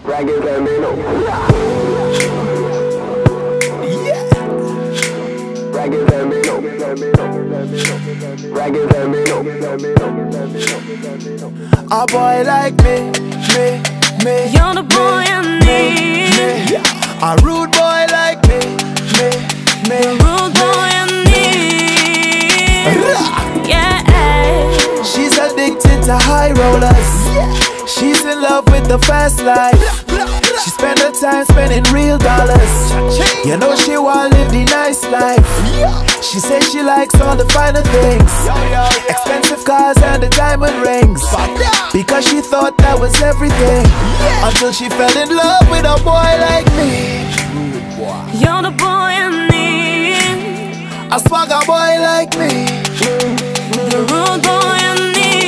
Reggae Termino. Yeah. Reggae Termino. Reggae Termino. A boy like me. You're the boy I need. A rude boy like me. Rude boy I need. Yeah. She's addicted to high rollers. She's in love with the fast life. She spend her time spending real dollars. You know she wanna live the nice life. She says she likes all the finer things, expensive cars and the diamond rings, because she thought that was everything, until she fell in love with a boy like me. You're the boy I need. A swagger boy like me. The rude boy I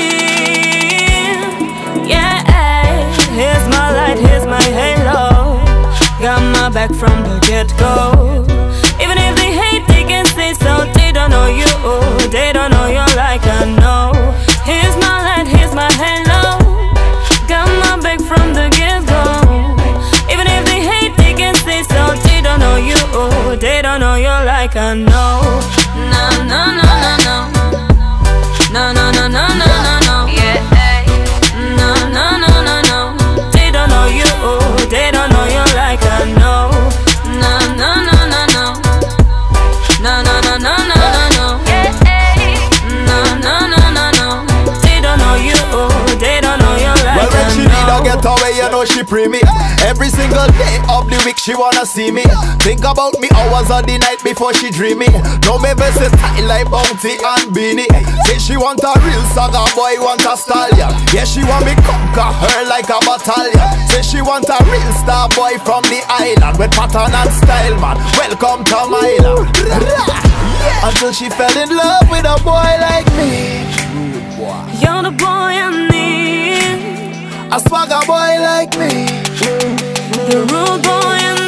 need. Yeah. Here's my light, here's my halo. Got my back from the get-go. Even if they hate, they can say so. They don't know you, they don't know you like I know. Here's my light, here's my halo. Got my back from the get-go. Even if they hate, they can say so. They don't know you, they don't know you like I know. No, no, no, no, no. No, no, no, no, no, no, no. Yeah. No, no, no, no, no. They don't know you, they don't know you like I know. No, no, no, no, no. No, no, no, no, no, no, no. No, no, no, no, no. They don't know you, they don't know you like I know. Well, when she need a getaway, you know she pre me. Every single day of the week she wanna see me. Think about me hours of the night before she dream me. No me versatile like Bounty and Beanie. Say she want a real saga boy, want a stallion. Yeah, she want me conquer her like a battalion. Say she want a real star boy from the island, with pattern and style, man. Welcome to my land. Until she fell in love with a boy like me. You're the boy I need. A swagger boy like me. The rude boy I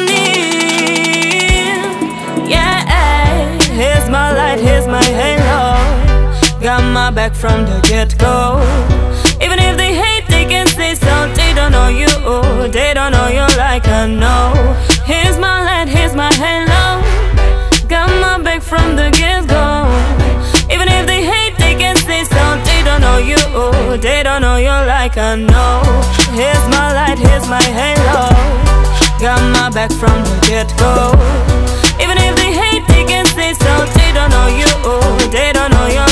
need. Yeah. Here's my light, here's my halo. Got my back from the get-go. Even if they hate, they can say so. They don't know you, they don't know you like I know. Here's my light, here's my halo. Got my back from the get-go. Even if they hate, they can say so. They don't know you, they don't know you like I know. Here's my light, here's my halo. Got my back from the get-go. Even if they hate, they can say so. They don't know you, they don't know you